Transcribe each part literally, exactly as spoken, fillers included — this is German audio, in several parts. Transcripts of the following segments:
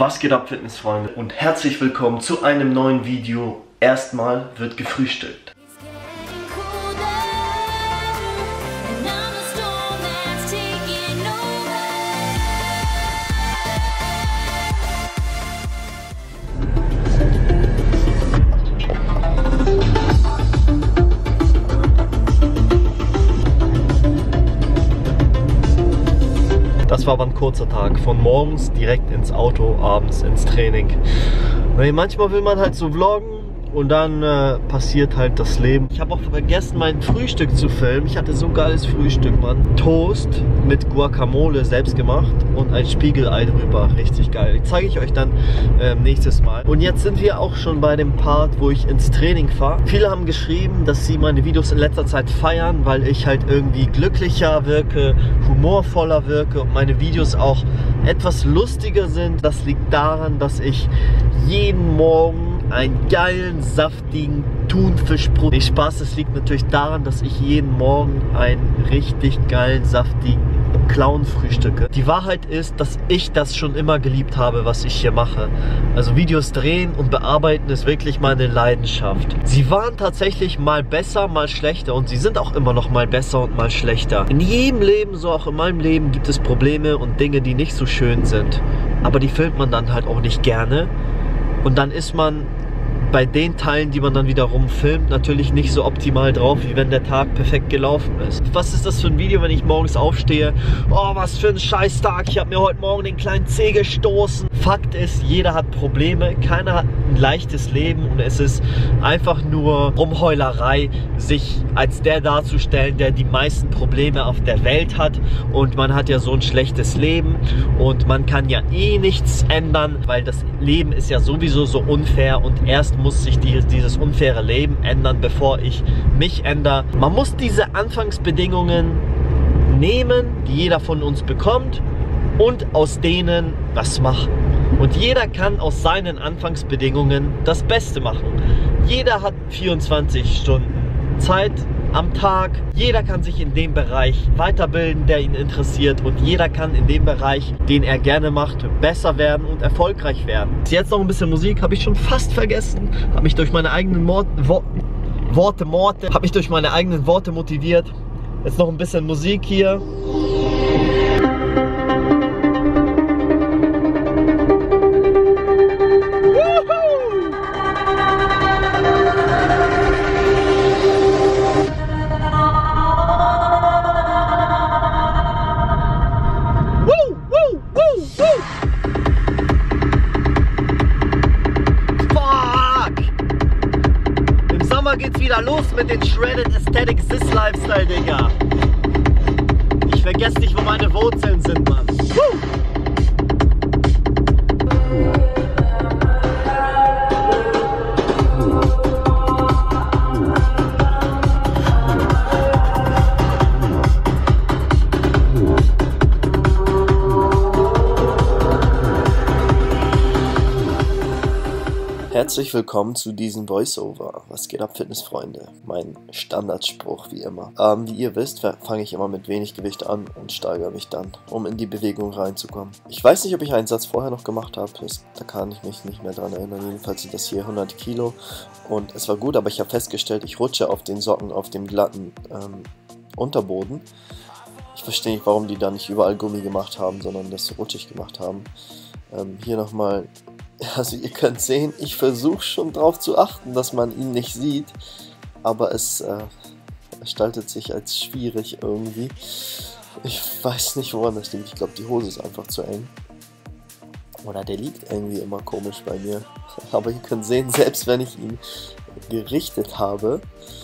Was geht ab, Fitnessfreunde, und herzlich willkommen zu einem neuen Video. Erstmal wird gefrühstückt. Das war aber ein kurzer Tag, von morgens direkt ins Auto, abends ins Training. Manchmal will man halt so vloggen und dann äh, passiert halt das Leben. Ich habe auch vergessen, mein Frühstück zu filmen. Ich hatte so ein geiles Frühstück, Mann. Toast mit Guacamole, selbst gemacht, und ein Spiegelei drüber. Richtig geil. Die zeige ich euch dann äh, nächstes Mal. Und jetzt sind wir auch schon bei dem Part, wo ich ins Training fahre. Viele haben geschrieben, dass sie meine Videos in letzter Zeit feiern, weil ich halt irgendwie glücklicher wirke, humorvoller wirke und meine Videos auch etwas lustiger sind. Das liegt daran, dass ich jeden Morgen einen geilen, saftigen Thunfischbrot. Nicht Spaß, es liegt natürlich daran, dass ich jeden Morgen einen richtig geilen, saftigen Clown frühstücke. Die Wahrheit ist, dass ich das schon immer geliebt habe, was ich hier mache. Also Videos drehen und bearbeiten ist wirklich meine Leidenschaft. Sie waren tatsächlich mal besser, mal schlechter, und sie sind auch immer noch mal besser und mal schlechter. In jedem Leben, so auch in meinem Leben, gibt es Probleme und Dinge, die nicht so schön sind. Aber die filmt man dann halt auch nicht gerne. Und dann ist man bei den Teilen, die man dann wiederum filmt, natürlich nicht so optimal drauf, wie wenn der Tag perfekt gelaufen ist. Was ist das für ein Video, wenn ich morgens aufstehe? Oh, was für ein Scheißtag, ich habe mir heute Morgen den kleinen Zeh gestoßen. Fakt ist, jeder hat Probleme, keiner hat ein leichtes Leben, und es ist einfach nur Rumheulerei, sich als der darzustellen, der die meisten Probleme auf der Welt hat, und man hat ja so ein schlechtes Leben und man kann ja eh nichts ändern, weil das Leben ist ja sowieso so unfair, und erst muss sich die, dieses unfaire Leben ändern, bevor ich mich ändere. Man muss diese Anfangsbedingungen nehmen, die jeder von uns bekommt, und aus denen was machen. Und jeder kann aus seinen Anfangsbedingungen das Beste machen. Jeder hat vierundzwanzig Stunden Zeit am Tag. Jeder kann sich in dem Bereich weiterbilden, der ihn interessiert, und jeder kann in dem Bereich, den er gerne macht, besser werden und erfolgreich werden. Jetzt noch ein bisschen Musik, habe ich schon fast vergessen. Habe mich durch meine eigenen Mord Wo Worte, Morte, habe mich durch meine eigenen Worte motiviert. Jetzt noch ein bisschen Musik hier. Geht's wieder los mit den Shredded Aesthetic Sis Lifestyle, Digga. Ich vergesse nicht, wo meine Wurzeln sind, Mann. Woo! Herzlich willkommen zu diesem Voiceover. Was geht ab, Fitnessfreunde? Mein Standardspruch, wie immer. Ähm, wie ihr wisst, fange ich immer mit wenig Gewicht an und steigere mich dann, um in die Bewegung reinzukommen. Ich weiß nicht, ob ich einen Satz vorher noch gemacht habe, da kann ich mich nicht mehr dran erinnern. Jedenfalls sind das hier hundert Kilo, und es war gut, aber ich habe festgestellt, ich rutsche auf den Socken auf dem glatten ähm, Unterboden. Ich verstehe nicht, warum die da nicht überall Gummi gemacht haben, sondern das rutschig gemacht haben. Ähm, hier nochmal. Also ihr könnt sehen, ich versuche schon darauf zu achten, dass man ihn nicht sieht, aber es äh, gestaltet sich als schwierig irgendwie. Ich weiß nicht, woran das liegt. Ich glaube, die Hose ist einfach zu eng. Oder der liegt irgendwie immer komisch bei mir. Aber ihr könnt sehen, selbst wenn ich ihn gerichtet habe,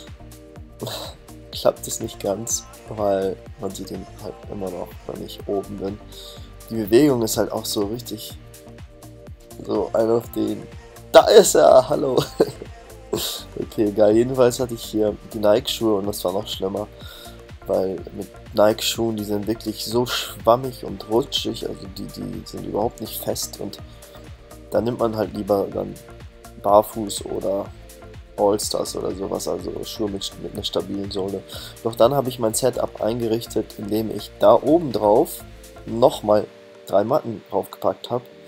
klappt es nicht ganz, weil man sieht ihn halt immer noch, wenn ich oben bin. Die Bewegung ist halt auch so richtig... So, ein auf den. Da ist er! Hallo! Okay, geil. Jedenfalls hatte ich hier die Nike-Schuhe, und das war noch schlimmer. Weil mit Nike-Schuhen, die sind wirklich so schwammig und rutschig, also die, die sind überhaupt nicht fest, und da nimmt man halt lieber dann Barfuß oder All-Stars oder sowas, also Schuhe mit, mit einer stabilen Sohle. Doch dann habe ich mein Setup eingerichtet, indem ich da oben drauf nochmal drei Matten draufgepackt habe.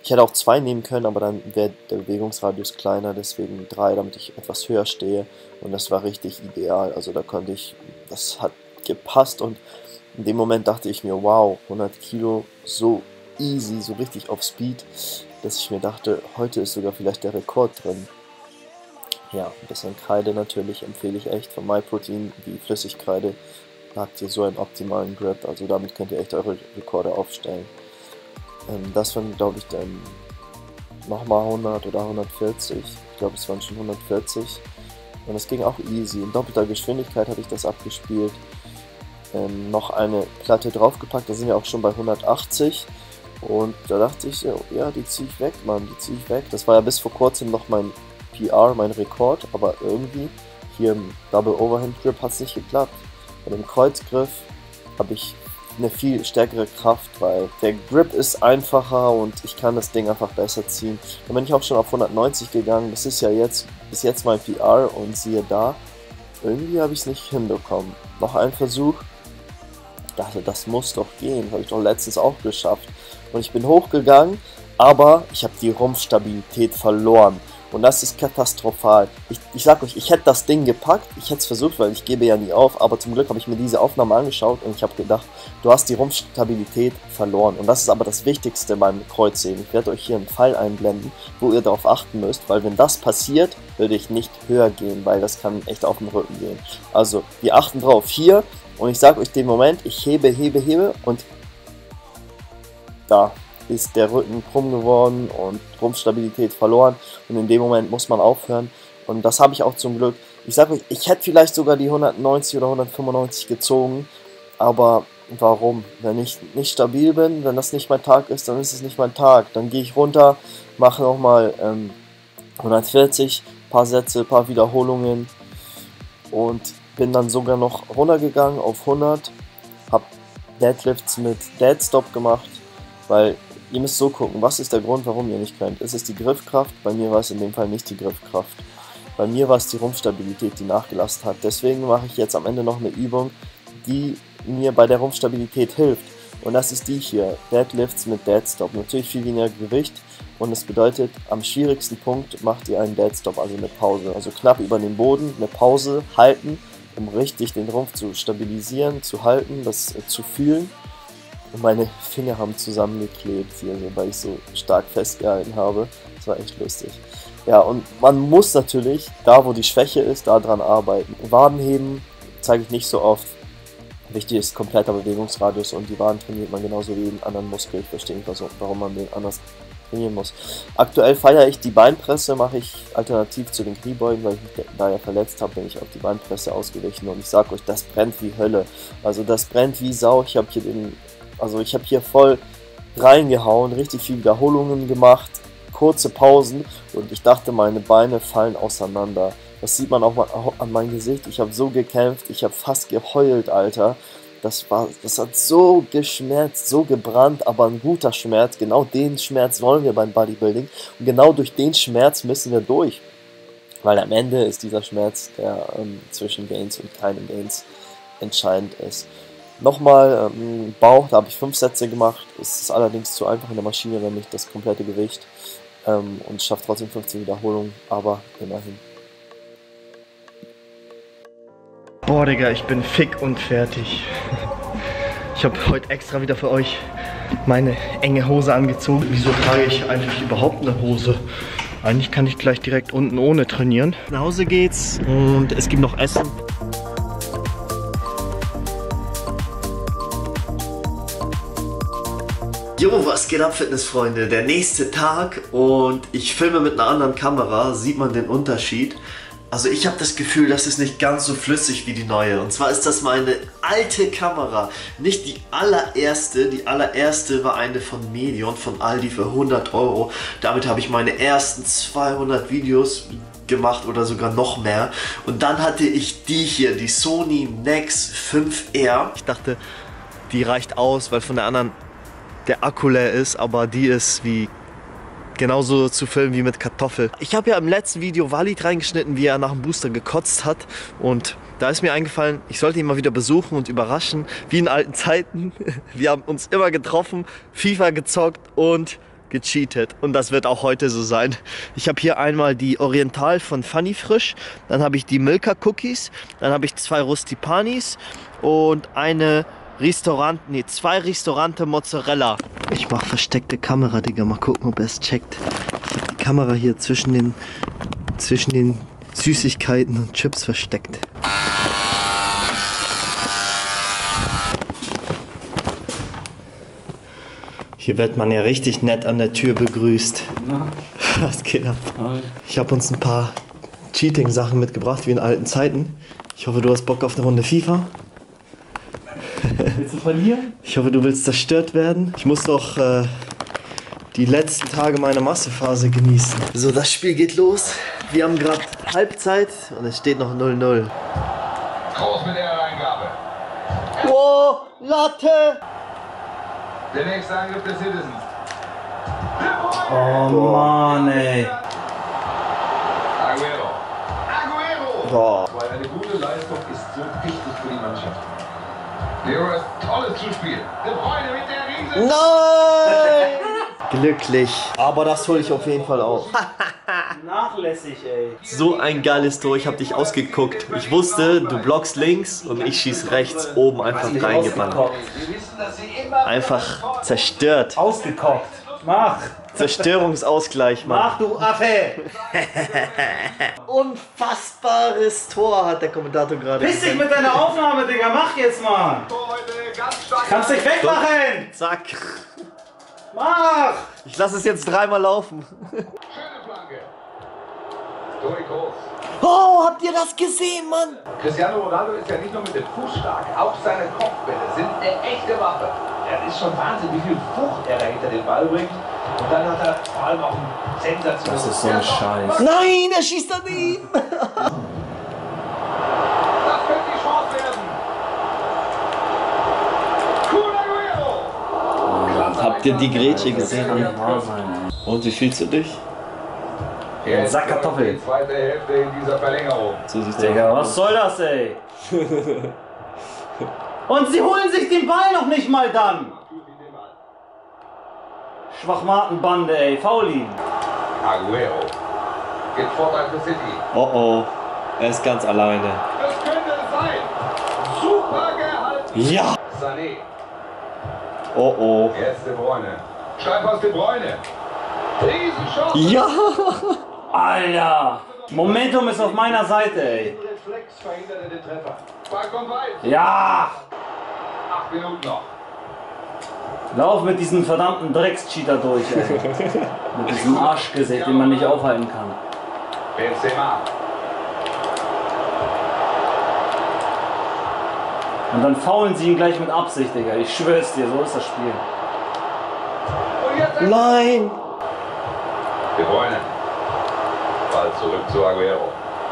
Ich hätte auch zwei nehmen können, aber dann wäre der Bewegungsradius kleiner, deswegen drei, damit ich etwas höher stehe. Und das war richtig ideal. Also da konnte ich, das hat gepasst und in dem Moment dachte ich mir, wow, hundert Kilo, so easy, so richtig auf Speed, dass ich mir dachte, heute ist sogar vielleicht der Rekord drin. Ja, ein bisschen Kreide natürlich empfehle ich echt von MyProtein, die Flüssigkreide. Da habt ihr so einen optimalen Grip, also damit könnt ihr echt eure Rekorde aufstellen. Ähm, das waren, glaube ich, dann nochmal hundert oder hundertvierzig. Ich glaube, es waren schon hundertvierzig. Und das ging auch easy. In doppelter Geschwindigkeit habe ich das abgespielt. Ähm, noch eine Platte draufgepackt, da sind wir auch schon bei hundertachtzig. Und da dachte ich, ja, die ziehe ich weg, Mann, die ziehe ich weg. Das war ja bis vor kurzem noch mein P R, mein Rekord, aber irgendwie hier im Double Overhand Grip hat es nicht geklappt. Bei dem Kreuzgriff habe ich eine viel stärkere Kraft, weil der Grip ist einfacher und ich kann das Ding einfach besser ziehen. Da bin ich auch schon auf hundertneunzig gegangen, das ist ja jetzt bis jetzt mein P R und siehe da, irgendwie habe ich es nicht hinbekommen. Noch ein Versuch, ich dachte, das muss doch gehen, habe ich doch letztens auch geschafft. Und ich bin hochgegangen, aber ich habe die Rumpfstabilität verloren. Und das ist katastrophal. Ich, ich sag euch, ich hätte das Ding gepackt, ich hätte es versucht, weil ich gebe ja nie auf, aber zum Glück habe ich mir diese Aufnahme angeschaut und ich habe gedacht, du hast die Rumpfstabilität verloren. Und das ist aber das Wichtigste beim Kreuzheben. Ich werde euch hier einen Pfeil einblenden, wo ihr darauf achten müsst, weil wenn das passiert, würde ich nicht höher gehen, weil das kann echt auf den Rücken gehen. Also, wir achten drauf hier und ich sage euch den Moment, ich hebe, hebe, hebe und da ist der Rücken krumm geworden und Rumpfstabilität verloren und in dem Moment muss man aufhören und das habe ich auch zum Glück. Ich sage euch, ich hätte vielleicht sogar die hundertneunzig oder hundertfünfundneunzig gezogen, aber warum? Wenn ich nicht stabil bin, wenn das nicht mein Tag ist, dann ist es nicht mein Tag. Dann gehe ich runter, mache nochmal ähm, hundertvierzig, paar Sätze, paar Wiederholungen und bin dann sogar noch runtergegangen auf hundert, habe Deadlifts mit Deadstop gemacht, weil ihr müsst so gucken, was ist der Grund, warum ihr nicht könnt. Ist es die Griffkraft? Bei mir war es in dem Fall nicht die Griffkraft. Bei mir war es die Rumpfstabilität, die nachgelassen hat. Deswegen mache ich jetzt am Ende noch eine Übung, die mir bei der Rumpfstabilität hilft. Und das ist die hier, Deadlifts mit Deadstop. Natürlich viel weniger Gewicht und das bedeutet, am schwierigsten Punkt macht ihr einen Deadstop, also eine Pause. Also knapp über den Boden, eine Pause halten, um richtig den Rumpf zu stabilisieren, zu halten, das äh, zu fühlen. Und meine Finger haben zusammengeklebt hier, so, weil ich so stark festgehalten habe. Das war echt lustig. Ja, und man muss natürlich, da wo die Schwäche ist, daran arbeiten. Wadenheben zeige ich nicht so oft. Wichtig ist kompletter Bewegungsradius und die Waden trainiert man genauso wie jeden anderen Muskel. Ich verstehe nicht, warum man den anders trainieren muss. Aktuell feiere ich die Beinpresse, mache ich alternativ zu den Kniebeugen, weil ich mich da ja verletzt habe, bin ich auf die Beinpresse ausgewichen und ich sage euch, das brennt wie Hölle. Also das brennt wie Sau. Ich habe hier den Also ich habe hier voll reingehauen, richtig viele Wiederholungen gemacht, kurze Pausen und ich dachte, meine Beine fallen auseinander. Das sieht man auch mal an meinem Gesicht. Ich habe so gekämpft, ich habe fast geheult, Alter. Das war, das hat so geschmerzt, so gebrannt, aber ein guter Schmerz. Genau den Schmerz wollen wir beim Bodybuilding und genau durch den Schmerz müssen wir durch. Weil am Ende ist dieser Schmerz, der ähm, zwischen Gains und keinen Gains entscheidend ist. Nochmal ähm, Bauch, da habe ich fünf Sätze gemacht. Es ist allerdings zu einfach in der Maschine, nämlich das komplette Gewicht. Ähm, und schafft trotzdem fünfzehn Wiederholungen, aber immerhin. Boah, Digga, ich bin fick und fertig. Ich habe heute extra wieder für euch meine enge Hose angezogen. Wieso trage ich eigentlich überhaupt eine Hose? Eigentlich kann ich gleich direkt unten ohne trainieren. Nach Hause geht's und es gibt noch Essen. Jo, was geht ab, Fitnessfreunde? Der nächste Tag und ich filme mit einer anderen Kamera, sieht man den Unterschied. Also ich habe das Gefühl, das ist nicht ganz so flüssig wie die neue. Und zwar ist das meine alte Kamera, nicht die allererste. Die allererste war eine von Medion, von Aldi für hundert Euro. Damit habe ich meine ersten zweihundert Videos gemacht oder sogar noch mehr. Und dann hatte ich die hier, die Sony Nex fünf R. Ich dachte, die reicht aus, weil von der anderen der Akku leer ist, aber die ist wie genauso zu filmen wie mit Kartoffel. Ich habe ja im letzten Video Walid reingeschnitten, wie er nach dem Booster gekotzt hat und da ist mir eingefallen, ich sollte ihn mal wieder besuchen und überraschen, wie in alten Zeiten. Wir haben uns immer getroffen, FIFA gezockt und gecheatet und das wird auch heute so sein. Ich habe hier einmal die Oriental von Funny Frisch, dann habe ich die Milka Cookies, dann habe ich zwei Rustipanis und eine Restaurant, nee, zwei Restaurante Mozzarella. Ich mache versteckte Kamera, Digga, mal gucken, ob er es checkt. Ich habe die Kamera hier zwischen den, zwischen den Süßigkeiten und Chips versteckt. Hier wird man ja richtig nett an der Tür begrüßt. Na? Was geht ab? Ich habe uns ein paar Cheating-Sachen mitgebracht, wie in alten Zeiten. Ich hoffe, du hast Bock auf eine Runde FIFA. Willst du verlieren? Ich hoffe, du willst zerstört werden. Ich muss doch äh, die letzten Tage meiner Massephase genießen. So, das Spiel geht los. Wir haben gerade Halbzeit und es steht noch null null. Groß mit der Reingabe. Oh, Latte! Der nächste Angriff des Citizens. Oh Mann, ey. Aguero. Aguero! Boah. Weil eine gute Leistung ist so wichtig für die Mannschaft. Leo ist tolles Zuspiel. De Bruyne mit der Riese. Nein! Glücklich. Aber das hole ich auf jeden Fall auf. Nachlässig, ey. So ein geiles Tor. Ich habe dich ausgeguckt. Ich wusste, du blockst links und ich schieß rechts oben einfach reingeballert. Einfach zerstört. Ausgekocht. Mach. Zerstörungsausgleich, Mann. Mach, du Affe. Unfassbares Tor, hat der Kommentator gerade Piss dich mit deiner Aufnahme, Digga. Mach jetzt mal. Kannst dich wegmachen. Zack. Mach. Ich lasse es jetzt dreimal laufen. Schöne Flanke. Toni Kroos. Oh, habt ihr das gesehen, Mann? Cristiano Ronaldo ist ja nicht nur mit dem Fuß stark, auch seine Kopfbälle sind eine echte Waffe. Er ist schon Wahnsinn, wie viel Wucht er da hinter den Ball bringt. Und dann hat er vor allem auch einen Sensation. Das ist so ein Scheiß. Nein, er schießt daneben. Das könnte die Chance werden. Kun Aguero. Habt ihr die Grätsche gesehen? Und wie fühlst du dich? Er ist Sack Kartoffeln. die zweite Hälfte in dieser Verlängerung. So sieht's Digga, was soll das, ey? Und sie holen sich den Ball noch nicht mal dann. Schwachmatenbande, ey. Faul ihn. Aguero. Geht Vorteil für City. Oh oh, er ist ganz alleine. Das könnte es sein. Super gehalten. Ja. Sané. Oh oh. Jetzt De Bruyne. Steilpass De Bruyne. Riesenchance. Ja. Alter. Momentum ist auf meiner Seite, ey. Reflex verhinderte den Treffer. Ball kommt weit. Ja. Acht Minuten noch. Lauf mit diesem verdammten Drecks-Cheater durch, ey. Mit diesem Arschgesicht, den man nicht aufhalten kann. Benzema. Und dann faulen sie ihn gleich mit Absicht, Digga. Ich schwör's dir, so ist das Spiel. Und jetzt Nein. De Bruyne. Ball zurück zu Aguero.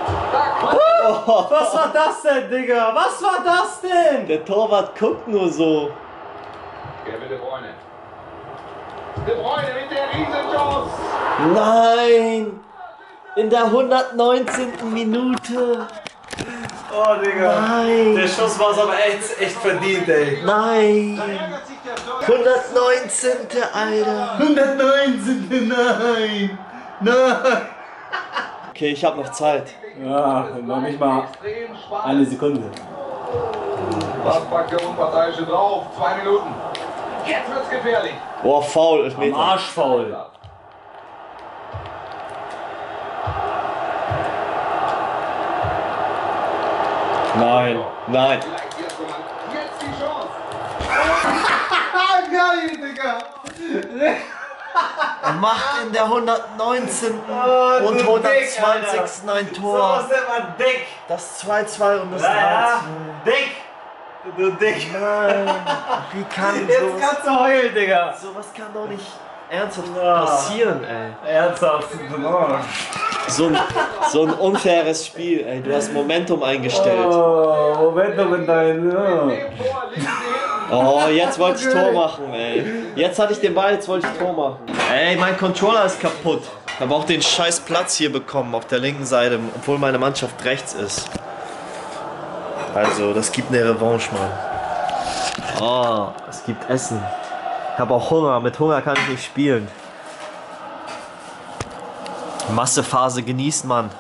Was war das denn, Digga? Was war das denn? Der Torwart guckt nur so. Kevin De Bruyne. De Bruyne mit der Riesenchance. Nein. In der hundertneunzehnten Minute. Oh, Digga. Nein. Der Schuss war es aber echt, echt verdient, ey. Nein. hundertneunzehnte Alter. hundertneunzehn, nein. Nein. Okay, ich habe noch Zeit. Ja, noch nicht mal eine Sekunde. Was packt der Unparteiische drauf? Zwei Minuten. Jetzt wird's gefährlich. Boah, faul, Am Elfmeter. Arsch faul. Nein, nein. Vielleicht die erste Mann. Jetzt die Chance. Geil, Digga. Er macht in der hundertneunzehnten Oh, und du hundertzwanzigsten Dick, ein So Tor. ist immer dick. Das zwei zwei und das Ja, drei dick. Du Dick. zwei. Nein, wie kann Jetzt sowas, kannst du heulen, Digga. sowas kann doch nicht ernsthaft Ja. passieren, ey. Ernsthaft. So ein, so ein unfaires Spiel, ey. Du hast Momentum eingestellt. Oh, Momentum in dein. Ja. Tor liegen sie hinten. Oh, jetzt wollte ich Tor machen, ey. Jetzt hatte ich den Ball, jetzt wollte ich Tor machen. Ey, mein Controller ist kaputt. Ich habe auch den scheiß Platz hier bekommen auf der linken Seite, obwohl meine Mannschaft rechts ist. Also, das gibt eine Revanche, Mann. Oh, es gibt Essen. Ich habe auch Hunger. Mit Hunger kann ich nicht spielen. Massephase genießt man.